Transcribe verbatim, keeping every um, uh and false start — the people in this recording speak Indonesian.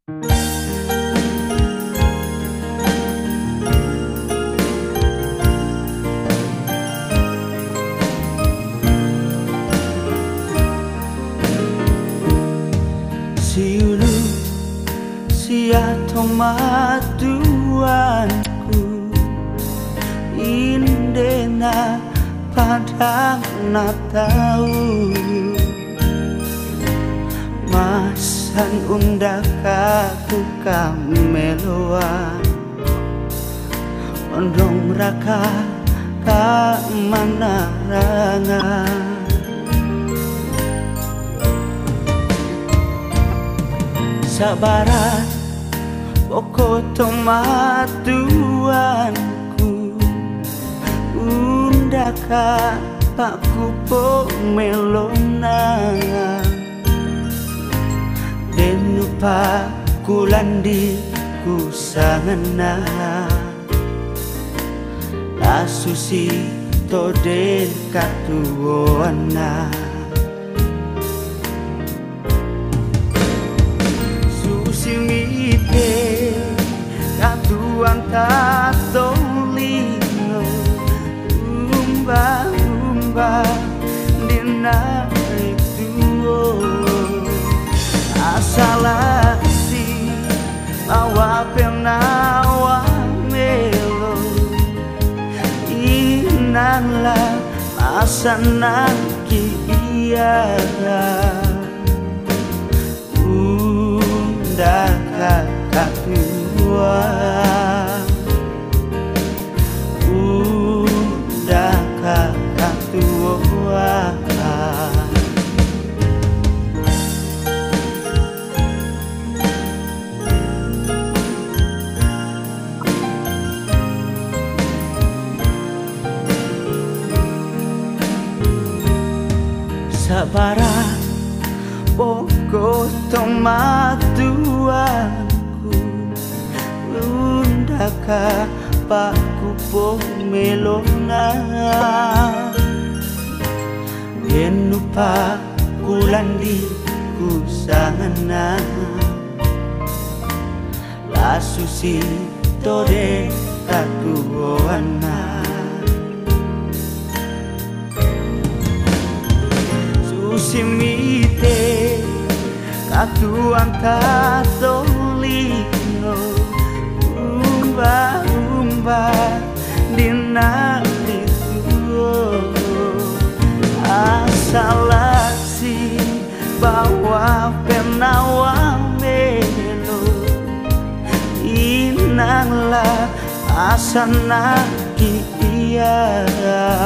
Siulu sia tomaduanku indena padang natau masan undakaku kameloa ondong raka kamanaranga sabaran poko tomatuanku undaka paku pomelona denupa kulandi kusangana lasusi tode katuana simite katuang tatolino umba umba dina itu asalasi awa penawa melo inanla asana kiara undaka katua undaka katua sabaran poko tomatuanku undaka paku pomelona denupa kulandi kusangana lasusi tode katuana simite katuang tatolino umba umba dina itu asalasi bawa penawa melo inangla asana kia